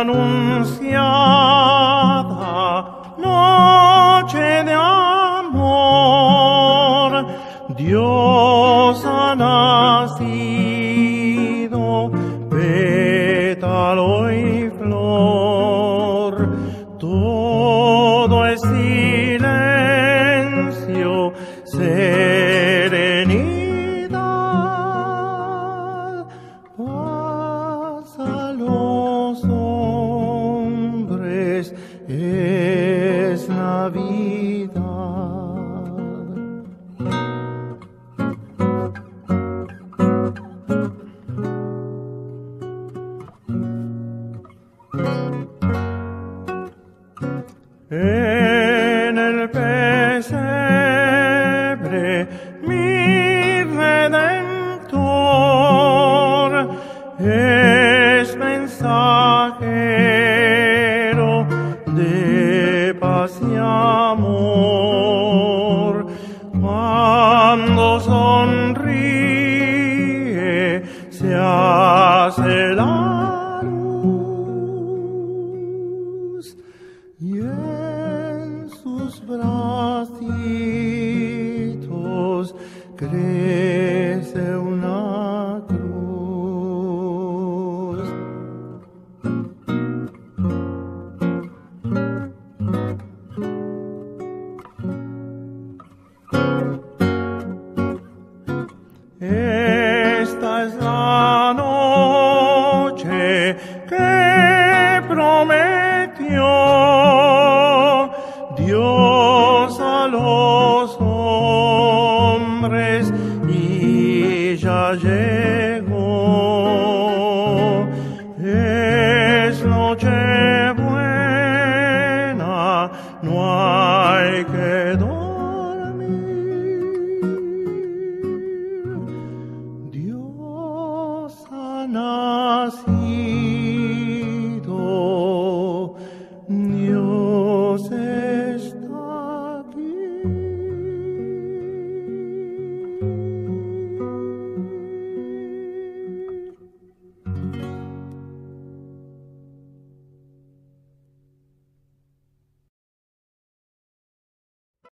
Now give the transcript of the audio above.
anunciada noche de amor, Dios ha nacido, pétalo y flor, todo es silencio, serenidad, paz a los hombres, es Navidad. En el pesebre mi Redentor es mensajero de paz y amor. Cuando sonríe se hace la luz y en sus bracitos crece